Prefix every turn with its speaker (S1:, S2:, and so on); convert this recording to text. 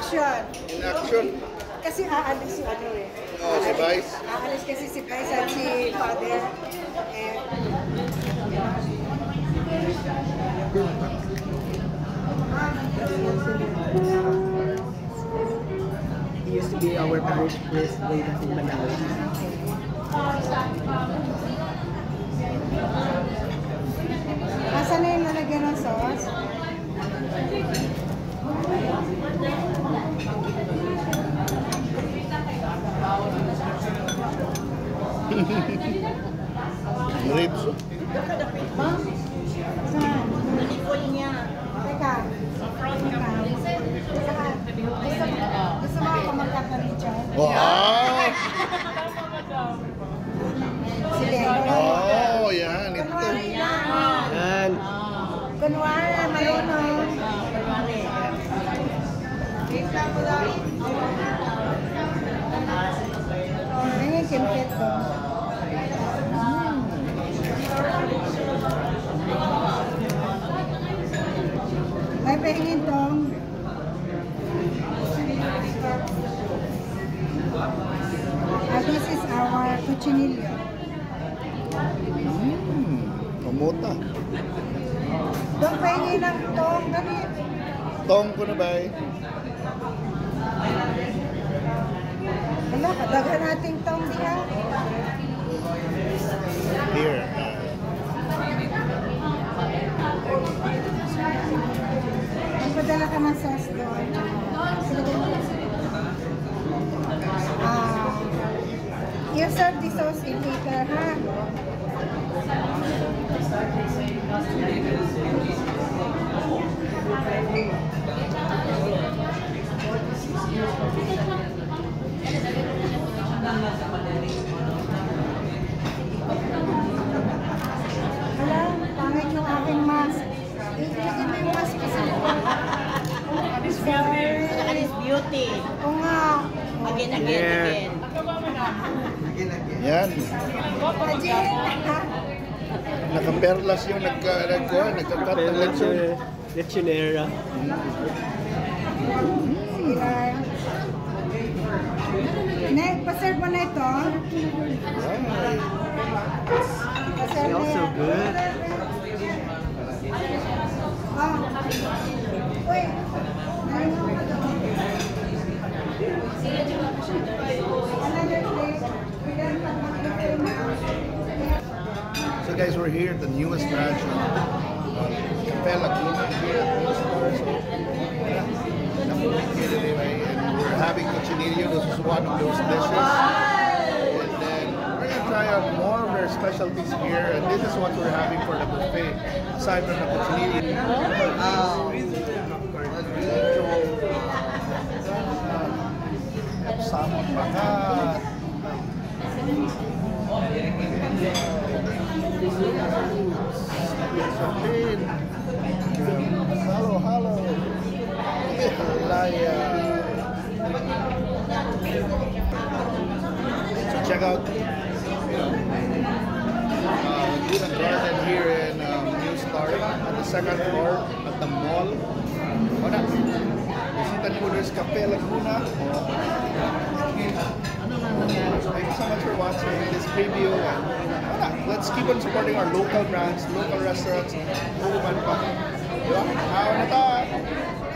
S1: action.
S2: In action?
S1: Kasi aalis si ano eh.
S2: Oh, si Vice?
S1: Aalis kasi si Vice at si Father.
S3: He used to be our parish priest way back in Malawi.
S1: Asa na yung nalagyan ng sauce?
S2: Ribs.
S1: Saan? Nalikod niya. Teka. Gusto mo ako magkakalit dyan?
S2: Wow!
S1: Sige.
S2: Oh, yan. Ito.
S1: Kunwari na.
S3: Yan.
S1: Kunwari, marunong. Ngayon, kimpit ko. May pahingin tong. This is our cochinillo.
S2: Kamuta.
S1: Doon pahingin ng tong. Ganit.
S2: Tong ko na ba eh?
S1: Wala, kadaghan nating tong diha.
S2: Here.
S1: Magpadala ka ng sauce doon. You serve the sauce in later, ha? Wala, pangit yung aking mask. Ilagay mo yung mask kasi.
S4: It's beauty.
S1: Oo nga.
S4: Again.
S2: Yan.
S1: Ajin.
S2: Nakaperlas yung nagkakat ng lechon.
S3: Lechonera.
S1: Pa-serve mo na ito.
S3: Smells so good.
S1: Uy.
S2: So guys, we're here at the newest branch of Cafe Laguna here at Nustar. So, yeah, anyway, and we're having cochinillo. This is one of those dishes. And then we're gonna try out more of their specialties here. And this is what we're having for the buffet, aside from the cochinillo. Salmon bakat. Halo. Laya. So check out Laguna Garden here in Nustar at the second floor at the mall. Wala. Visita niyo there's Cafe Laguna. Thank you so much for watching this preview. And let's keep on supporting our local brands, local restaurants. How na ta?